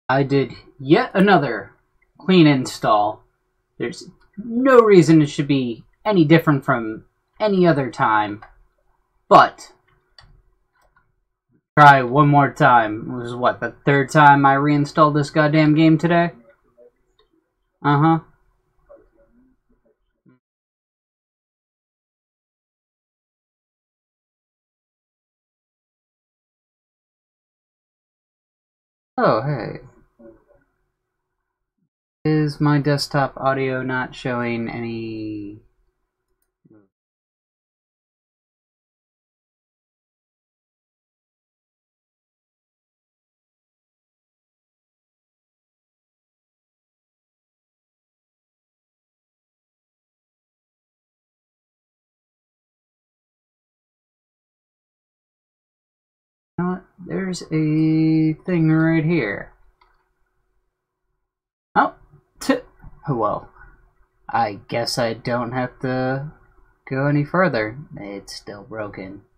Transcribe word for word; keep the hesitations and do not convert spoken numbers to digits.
I did yet another clean install. There's no reason it should be any different from any other time. But, try one more time. This is what, the third time I reinstalled this goddamn game today? Uh-huh. Oh, hey. Is my desktop audio not showing any... You know what? There's a thing right here. Oh, t well, I guess I don't have to go any further. It's still broken.